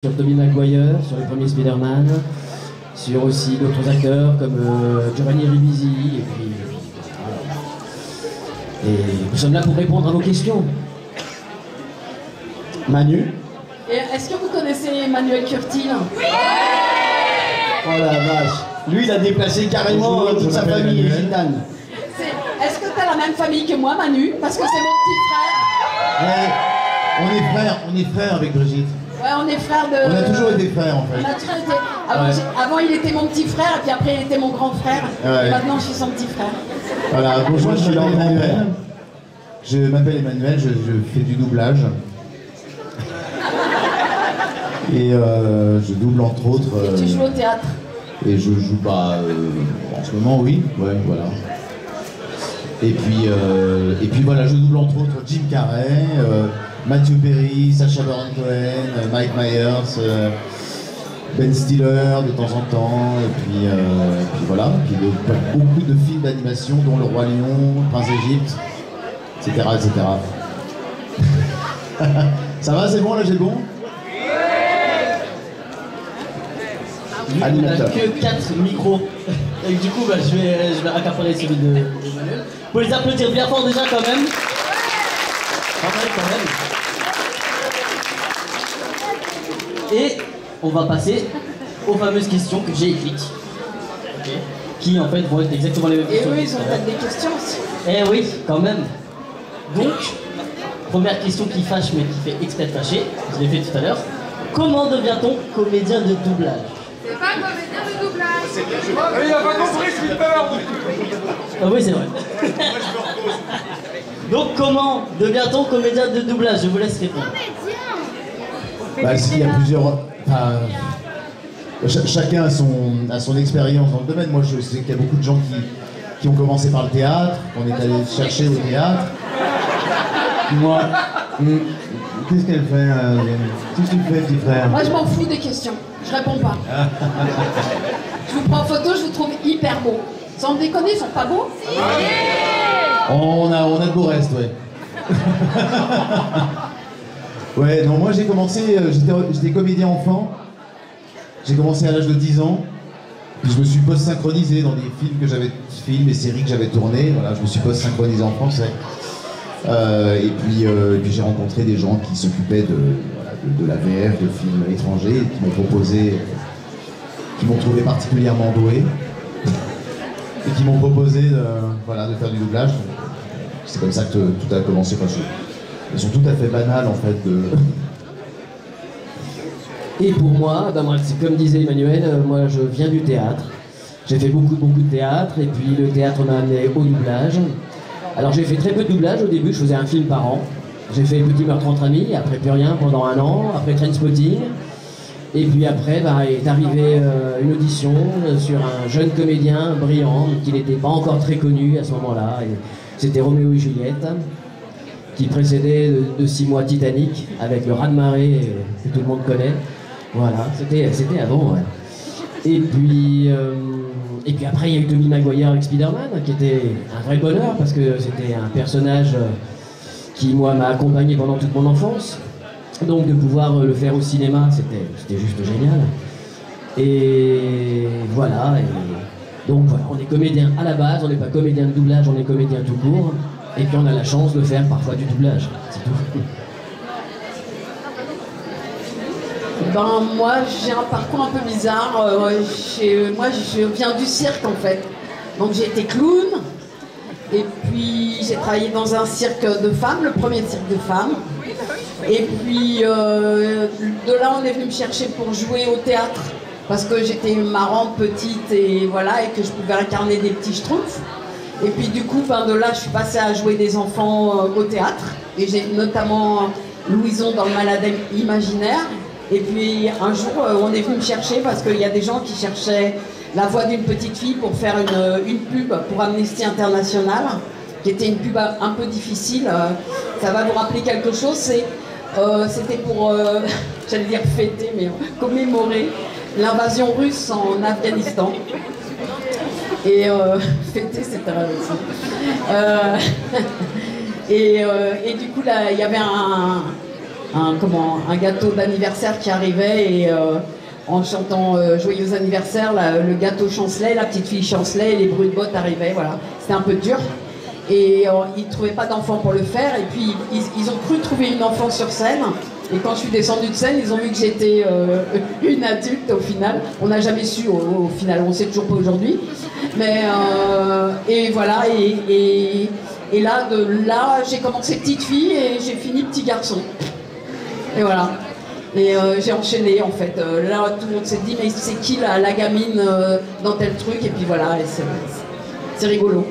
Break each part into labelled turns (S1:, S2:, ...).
S1: Sur Tobey Maguire, sur les premiers Spider-Man, sur aussi d'autres acteurs comme Giovanni Ribisi, et puis voilà. Et nous sommes là pour répondre à vos questions. Manu?
S2: Et est-ce que vous connaissez Emmanuel Curtil? Oui.
S3: Oh la vache. Lui, il a déplacé carrément toute sa famille gitane.
S2: Est-ce que t'as la même famille que moi, Manu? Parce que c'est mon petit frère.
S4: On est frères avec Brigitte.
S2: Ouais, on est frères de...
S4: On a toujours été frères en fait.
S2: On a toujours été... Avant, il était mon petit frère, et puis après, il était mon grand frère.
S4: Ouais.
S2: Et maintenant, je suis son petit frère.
S4: Voilà, bonjour, je m'appelle Emmanuel. Je m'appelle Emmanuel, je fais du doublage. Et je double entre autres.
S2: Et tu joues au théâtre?
S4: Et je joue en ce moment, oui. Ouais, voilà. Et puis voilà, je double entre autres Jim Carrey, Matthew Perry, Sacha Baron Cohen, Mike Myers, Ben Stiller de temps en temps, et puis voilà, puis beaucoup de films d'animation dont Le Roi Lion, Prince d'Égypte, etc., etc. Ça va, c'est bon là, j'ai le bon?
S3: Animateur. Que 4 micros. Et du coup, je vais accaparer celui de Emmanuel. Vous pouvez les applaudir bien fort déjà quand même. Quand même. Et on va passer aux fameuses questions que j'ai écrites. Okay. Qui en fait vont être exactement les mêmes questions.
S2: Et eux, ils ont peut-être des questions aussi.
S3: Eh oui, quand même. Donc, première question qui fâche mais qui fait exprès de fâcher. Je l'ai fait tout à l'heure. Comment devient-on comédien de doublage?
S5: C'est pas comédien de doublage.
S6: Il a pas compris ce qu'il fait.
S3: Ah oui, c'est vrai. Donc, comment devient-on comédien de doublage? Je vous laisse répondre.
S4: Bah, il y a plusieurs. Chacun a son expérience dans le domaine. Moi, je sais qu'il y a beaucoup de gens qui ont commencé par le théâtre, qu'on est allé chercher au théâtre. Moi, qu'est-ce qu'elle fait? Qu'est-ce que tu fais, petit frère?
S2: Moi, je m'en fous des questions. Je réponds pas. Je vous prends en photo, je vous trouve hyper beau. Sans me déconner, ils sont pas beaux?
S4: On a de beaux restes, ouais. Ouais, non, moi j'ai commencé, j'étais comédien enfant. J'ai commencé à l'âge de 10 ans. Puis je me suis post-synchronisé dans des films et séries que j'avais tournés. Voilà, je me suis post-synchronisé en français. Et puis j'ai rencontré des gens qui s'occupaient de la VF, de films étrangers, et qui m'ont proposé, qui m'ont trouvé particulièrement doué, et qui m'ont proposé de faire du doublage. C'est comme ça que tout a commencé. Elles sont tout à fait banales en fait.
S1: Et pour moi, comme disait Emmanuel, moi je viens du théâtre. J'ai fait beaucoup de théâtre, et puis le théâtre m'a amené au doublage. Alors j'ai fait très peu de doublage au début, je faisais un film par an. J'ai fait Petit meurtre entre amis, après plus rien pendant 1 an, après Trainspotting. Et puis après est arrivée une audition sur un jeune comédien brillant, qui n'était pas encore très connu à ce moment-là. C'était Roméo et Juliette, qui précédait de 6 mois Titanic, avec le raz-de-marée que tout le monde connaît. Voilà, c'était avant, ouais. Et puis après, il y a eu Tobey Maguire avec Spider-Man, qui était un vrai bonheur, parce que c'était un personnage qui, moi, m'a accompagné pendant toute mon enfance. Donc de pouvoir le faire au cinéma, c'était juste génial. Et voilà, donc voilà, on est comédien à la base, on n'est pas comédien de doublage, on est comédien tout court. Et puis on a la chance de faire parfois du doublage, c'est tout.
S2: Moi, j'ai un parcours un peu bizarre. Moi, je viens du cirque, en fait. Donc, j'ai été clown. Et puis, j'ai travaillé dans un cirque de femmes, le premier cirque de femmes. Et puis, de là, on est venu me chercher pour jouer au théâtre. Parce que j'étais marrante, petite, et voilà, et que je pouvais incarner des petits schtroumpfs. Et puis, du coup, de là, je suis passée à jouer des enfants au théâtre. Et j'ai notamment Louison dans Le Malade Imaginaire. Et puis un jour, on est venu me chercher parce qu'il y a des gens qui cherchaient la voix d'une petite fille pour faire une pub pour Amnesty International, qui était une pub un peu difficile. Ça va vous rappeler quelque chose, c'était pour, j'allais dire fêter, mais commémorer l'invasion russe en Afghanistan. Et fêter, c'est très et du coup, là, il y avait un gâteau d'anniversaire qui arrivait et en chantant Joyeux anniversaire, le gâteau chancelait, la petite fille chancelait et les bruits de bottes arrivaient, voilà. C'était un peu dur. Et ils ne trouvaient pas d'enfant pour le faire et puis ils ont cru trouver une enfant sur scène. Et quand je suis descendue de scène, ils ont vu que j'étais une adulte au final. On n'a jamais su au final, on ne sait toujours pas aujourd'hui. Mais et voilà, et là, j'ai commencé petite fille et j'ai fini petit garçon. Et voilà. Et j'ai enchaîné en fait. Là, tout le monde s'est dit, mais c'est qui la gamine dans tel truc? Et puis voilà, et c'est rigolo.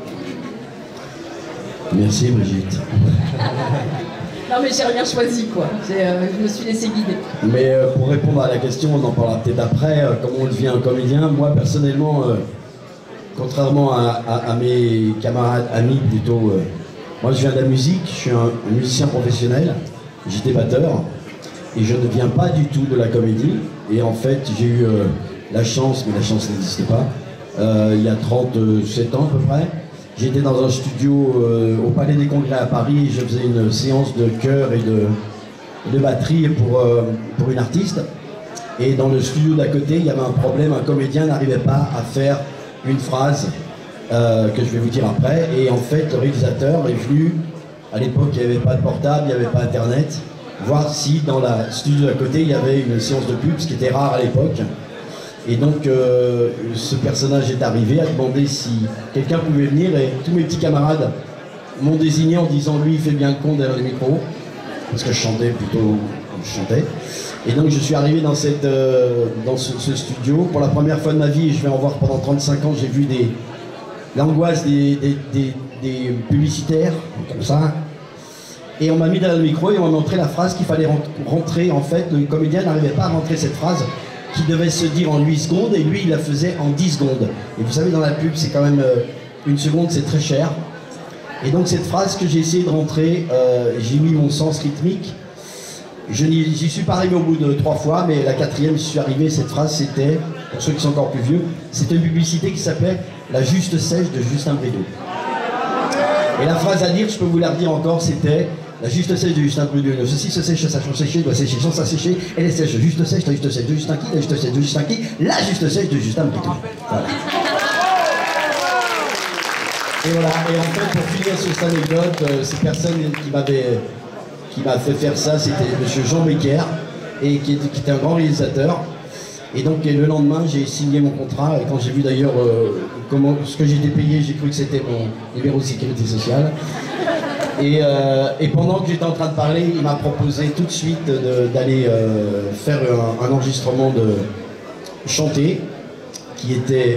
S7: Merci Brigitte.
S2: Non mais j'ai rien choisi quoi, je me suis laissé guider.
S7: Mais pour répondre à la question, on en parlera peut-être après, comment on devient un comédien. Moi personnellement, contrairement à mes camarades, amis plutôt, moi je viens de la musique, je suis un musicien professionnel, j'étais batteur, et je ne viens pas du tout de la comédie. Et en fait j'ai eu la chance, mais la chance n'existe pas, il y a 37 ans à peu près. J'étais dans un studio au Palais des Congrès à Paris et je faisais une séance de chœur et de batterie pour une artiste. Et dans le studio d'à côté, il y avait un problème, un comédien n'arrivait pas à faire une phrase que je vais vous dire après. Et en fait, le réalisateur est venu, à l'époque il n'y avait pas de portable, il n'y avait pas internet, voir si dans le studio d'à côté il y avait une séance de pub, ce qui était rare à l'époque. Et donc ce personnage est arrivé à demander si quelqu'un pouvait venir et tous mes petits camarades m'ont désigné en disant lui il fait bien le con derrière le micro parce que je chantais plutôt comme je chantais. Et donc je suis arrivé dans ce studio pour la première fois de ma vie et je vais en voir pendant 35 ans. J'ai vu l'angoisse des publicitaires comme ça. Et on m'a mis derrière le micro et on m'a montré la phrase qu'il fallait rentrer. En fait, le comédien n'arrivait pas à rentrer cette phrase qui devait se dire en 8 secondes et lui il la faisait en 10 secondes. Et vous savez dans la pub c'est quand même une seconde c'est très cher. Et donc cette phrase que j'ai essayé de rentrer, j'ai mis mon sens rythmique. J'y suis pas arrivé au bout de 3 fois, mais la 4e j'y suis arrivé. Cette phrase c'était, pour ceux qui sont encore plus vieux, c'était une publicité qui s'appelait La Juste Sèche de Justin Brideau. Et la phrase à dire, je peux vous la redire encore, c'était La Juste Sèche de Justin Brideau. Ceci se sèche, ça sans sécher, doit sécher sans s'assécher. Elle est sèche, juste sèche, la juste sèche de Justin qui, la juste sèche de Justin qui, la juste sèche de Justin Brideau. Voilà. Et voilà, et en fait, pour finir sur cette anecdote, cette personne qui m'a fait faire ça, c'était monsieur Jean Becker, et qui était un grand réalisateur. Et donc le lendemain, j'ai signé mon contrat, et quand j'ai vu d'ailleurs ce que j'étais payé, j'ai cru que c'était mon numéro de sécurité sociale. Et pendant que j'étais en train de parler, il m'a proposé tout de suite d'aller faire un enregistrement de chanter, qui était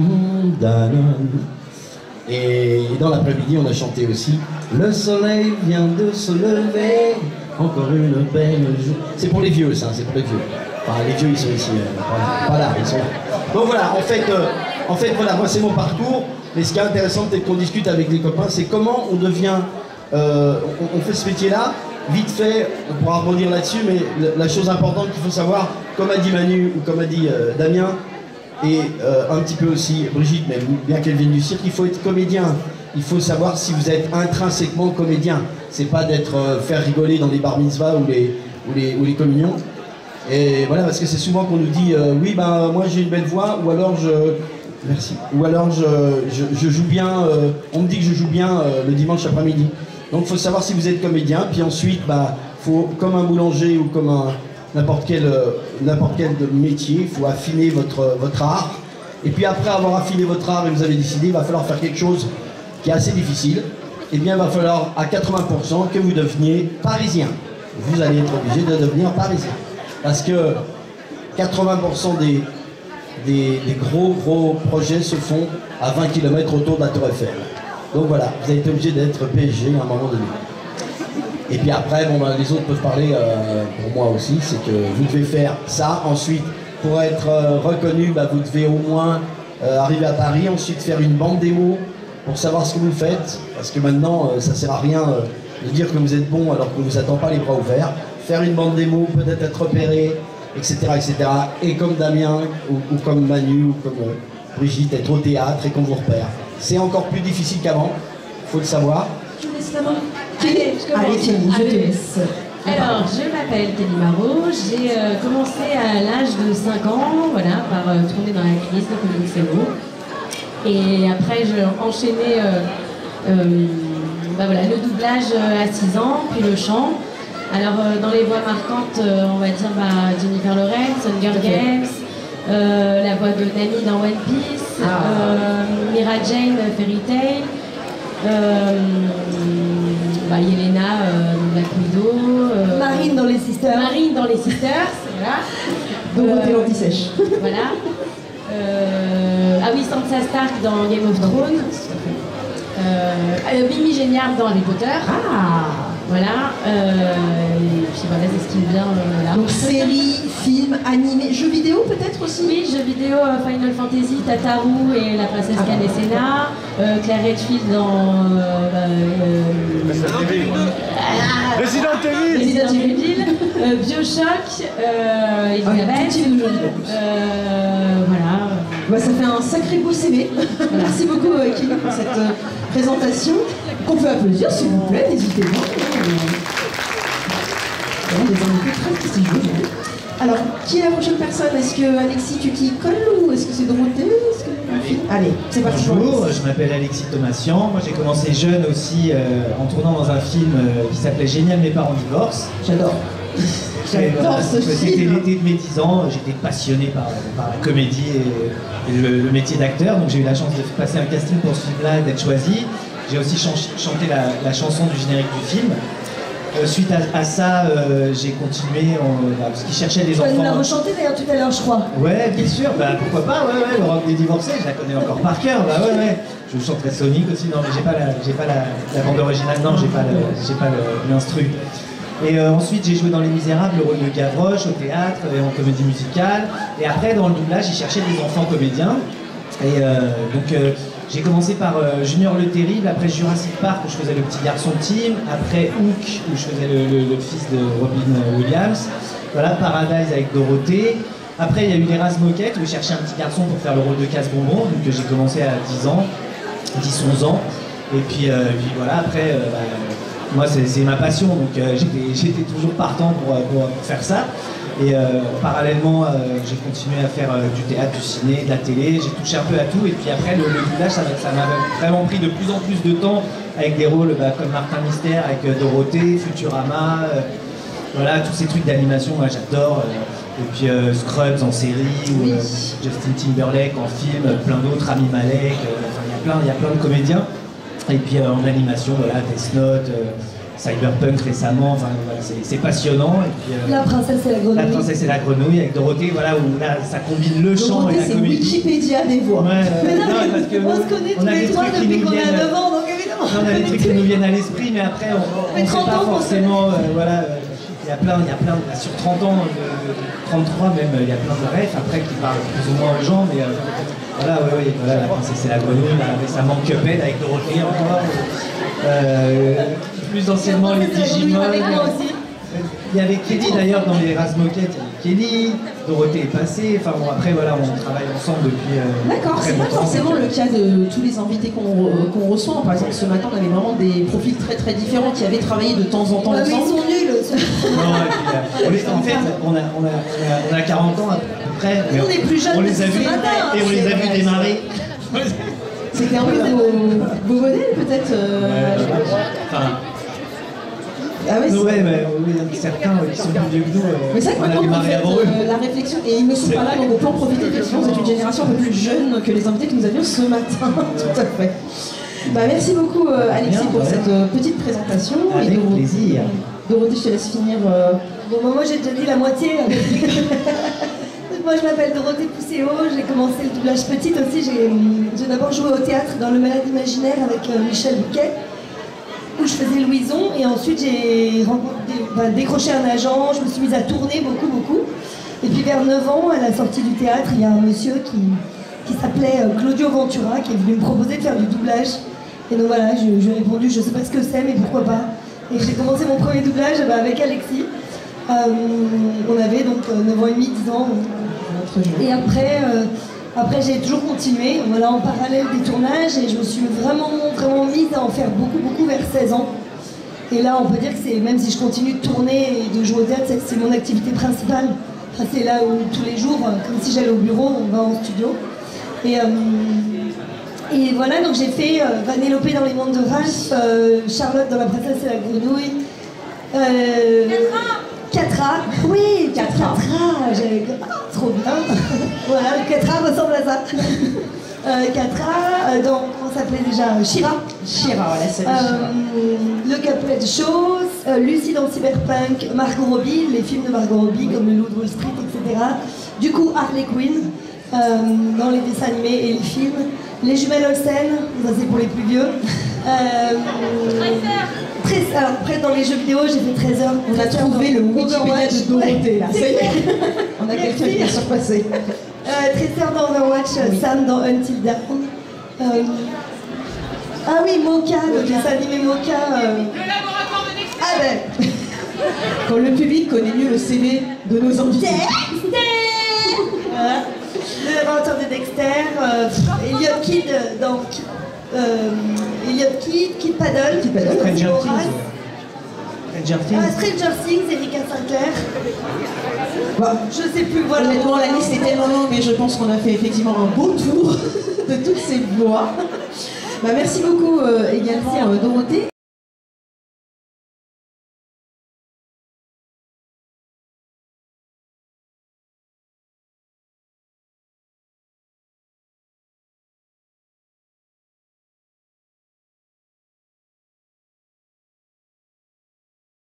S7: et dans l'après-midi, on a chanté aussi Le soleil vient de se lever, encore une belle journée. C'est pour les vieux, ça, c'est pour les vieux. Enfin, les vieux, ils sont ici, pas là, ils sont là. Donc voilà, en fait, voilà, moi c'est mon parcours. Mais ce qui est intéressant, peut-être qu'on discute avec les copains, c'est comment on devient, on fait ce métier-là. Vite fait, on pourra rebondir là-dessus, mais la chose importante qu'il faut savoir, comme a dit Manu ou comme a dit Damien, et un petit peu aussi Brigitte, mais bien qu'elle vienne du cirque, il faut être comédien. Il faut savoir si vous êtes intrinsèquement comédien. C'est pas d'être faire rigoler dans les bar mitzvahs ou les communions. Et voilà, parce que c'est souvent qu'on nous dit oui, ben moi j'ai une belle voix, ou alors merci, ou alors je joue bien, on me dit que je joue bien le dimanche après-midi. Donc il faut savoir si vous êtes comédien, puis ensuite, bah, faut, comme un boulanger ou comme n'importe quel métier, il faut affiner votre art. Et puis après avoir affiné votre art et vous avez décidé, il va falloir faire quelque chose qui est assez difficile. Et bien il va falloir à 80% que vous deveniez parisien. Vous allez être obligé de devenir parisien. Parce que 80% des gros projets se font à 20 km autour de la Tour Eiffel. Donc voilà, vous avez été obligé d'être PSG à un moment donné. Et puis après, bon, ben, les autres peuvent parler pour moi aussi, c'est que vous devez faire ça. Ensuite, pour être reconnu, ben, vous devez au moins arriver à Paris, ensuite faire une bande démo pour savoir ce que vous faites. Parce que maintenant, ça ne sert à rien de dire que vous êtes bon alors qu'on ne vous attend pas les bras ouverts. Faire une bande démo, peut-être être repéré, etc., etc. Et comme Damien, ou comme Manu, ou comme Brigitte, être au théâtre et qu'on vous repère. C'est encore plus difficile qu'avant, il faut le savoir.
S8: Je laisse la main. Allez, tiens, je te laisse. Alors, je m'appelle Kelly Marot, j'ai commencé à l'âge de 5 ans, voilà, par tourner dans la crise de Comics Hello. Et après, j'ai enchaîné voilà, le doublage à 6 ans, puis le chant. Alors, dans les voix marquantes, on va dire Jennifer Lawrence, Hunger Games, la voix de Nami dans One Piece, Mira Jane, Fairy Tail, Yelena dans Black Widow,
S9: Marine dans les Sisters.
S8: Marine dans les Sisters, voilà.
S9: Dorothée l'anti-sèche.
S8: Voilà. Oui, Sansa Stark dans Game of Thrones. Mimi Géniard dans Harry Potter. Voilà. Et puis voilà, c'est ce qui me vient là.
S9: Donc séries, films, animés, jeux vidéo peut-être aussi?
S8: Oui, jeux vidéo, Final Fantasy, Tataru et la princesse Kane et Senna. Claire Redfield dans Resident Evil. Bioshock, Elisabeth. Voilà.
S9: Ça fait un sacré beau CV. Merci beaucoup Kelly pour cette présentation. Qu'on peut applaudir s'il vous plaît, n'hésitez pas. Des invités très prestigieux. Alors, qui est la prochaine personne? Est-ce que Alexis, tu t'y colles ou est-ce que c'est Dorothée? Allez, c'est parti.
S10: Bonjour, je m'appelle Alexis Thomasian. Moi j'ai commencé jeune aussi en tournant dans un film qui s'appelait Génial, mes parents divorcent.
S9: J'adore. J'adore ce film.
S10: C'était l'été de mes 10 ans, j'étais passionné par la comédie et le métier d'acteur, donc j'ai eu la chance de passer un casting pour ce film-là et d'être choisi. J'ai aussi chanté la chanson du générique du film. Suite à ça, j'ai continué parce qu'ils cherchaient des enfants.
S9: Tu l'as rechanté d'ailleurs tout à l'heure, je crois.
S10: Ouais, bien sûr, pourquoi pas, le rock des divorcés, je la connais encore par cœur, Je chanterai Sonic aussi, non mais j'ai pas la bande originale, non, j'ai pas l'instru. Et ensuite j'ai joué dans Les Misérables, le rôle de Gavroche au théâtre et en comédie musicale. Et après dans le doublage, ils cherchaient des enfants comédiens. Et j'ai commencé par Junior le Terrible, après Jurassic Park où je faisais le petit garçon de Tim, après Hook où je faisais le fils de Robin Williams, voilà, Paradise avec Dorothée. Après il y a eu Les Races Moquettes où je cherchais un petit garçon pour faire le rôle de Casse-Bonbon, donc j'ai commencé à 10-11 ans. Et puis voilà, après moi c'est ma passion, donc j'étais toujours partant pour faire ça. Et parallèlement, j'ai continué à faire du théâtre, du ciné, de la télé, j'ai touché un peu à tout. Et puis après, le doublage, ça m'a vraiment pris de plus en plus de temps avec des rôles comme Martin Mystère, avec Dorothée, Futurama, voilà, tous ces trucs d'animation, moi j'adore. Et puis Scrubs en série, ou Justin Timberlake en film, plein d'autres, Rami Malek, il y a plein de comédiens. Et puis en animation, voilà, Death Note, Cyberpunk récemment, enfin voilà, c'est passionnant. Et puis,
S9: La princesse et la grenouille.
S10: La princesse et la grenouille avec Dorothée, voilà, où là ça combine le chant et la
S9: c'est
S10: comédie.
S9: Wikipédia des voix.
S10: Mais non,
S9: parce que on se connaît tous les trois depuis qu'on a 9 ans, donc évidemment.
S10: On a des trucs qui nous viennent à l'esprit, mais après on ne sait pas forcément, voilà. Il y a plein, sur 30 ans, 33 même, il y a plein de rêves après qui parlent plus ou moins aux gens, mais voilà, la princesse et la grenouille, récemment Cuphead avec Dorothée encore, plus anciennement les Digimon. Il y avait Kelly d'ailleurs dans Les Races Moquettes, Kelly, Dorothée est passée, enfin bon après voilà, on travaille ensemble depuis
S9: D'accord, c'est pas forcément le cas de tous les invités qu'on reçoit. Par exemple ce matin on avait vraiment des profils très très différents qui avaient travaillé de temps en temps ensemble.
S5: Mais ils sont nuls.
S10: En fait on a 40 ans à peu près, mais
S9: on est plus jeunes
S10: on les a vus et on les a vus démarrer.
S9: C'était un peu vos modèles peut-être Ah ouais,
S10: mais certains qui sont plus vieux que nous,
S9: mais c'est vrai que
S10: on a démarré avant eux.
S9: La réflexion, et ils ne sont pas là, donc on peut en profiter, effectivement, vous êtes une génération un peu plus jeune que les invités que nous avions ce matin, tout à fait. Merci beaucoup Alexis pour cette petite présentation.
S10: Avec plaisir.
S9: Dorothée, je te laisse finir.
S5: Bon, moi j'ai déjà dit la moitié. Moi je m'appelle Dorothée Pousséo, j'ai commencé le doublage petite aussi, j'ai d'abord joué au théâtre dans Le Malade Imaginaire avec Michel Bouquet, où je faisais Louison, et ensuite j'ai décroché un agent, je me suis mise à tourner beaucoup. Et puis vers 9 ans, à la sortie du théâtre, il y a un monsieur qui s'appelait Claudio Ventura, qui est venu me proposer de faire du doublage. Et donc voilà, je lui ai répondu, je sais pas ce que c'est, mais pourquoi pas. Et j'ai commencé mon premier doublage avec Alexis. On avait donc 9 ans et demi, 10 ans. Et après j'ai toujours continué, voilà, en parallèle des tournages, et je me suis vraiment mise à en faire beaucoup vers 16 ans. Et là, on peut dire que c'est, même si je continue de tourner et de jouer au théâtre, c'est mon activité principale. Enfin, c'est là où tous les jours, comme si j'allais au bureau, on va en studio. Et voilà, donc j'ai fait Vanellope dans les mondes de Ralph, Charlotte dans La princesse et la grenouille. 4A, oui, 4A, trop bien. Voilà, le 4A ressemble à ça. 4A, donc on s'appelait déjà Shira.
S9: Shira, voilà, c'est
S5: Le Caplet de choses, Lucie dans Cyberpunk, Margot Robbie, les films de Margot Robbie comme Le Loup de Wall Street, etc. Du coup, Harley Quinn, dans les dessins animés et les films. Les jumelles Olsen, ça c'est pour les plus vieux. Alors après dans les jeux vidéo j'ai fait 13 heures.
S9: On a trouvé le Wikipédia de Dorothée là, ça y est. On a quelqu'un qui a surpassé.
S5: 13 heures dans Overwatch, oui. Sam dans Until Dawn. Ah oui, Mocha, le dessin animé Mocha.
S6: Le laboratoire de Dexter.
S5: Ah ben.
S9: Quand le public connaît mieux le CV de nos invités.
S5: Voilà. Le laboratoire de Dexter, Elliot Kid dans Elliot Kid, Kid Paddle,
S10: Stranger Things.
S5: Stranger Things, Erika Sinclair.
S9: Bah,
S5: je sais plus, voilà.
S9: Honnêtement, la liste est tellement longue, mais je pense qu'on a fait effectivement un beau tour de toutes ces voix. Bah, merci beaucoup également Dorothée.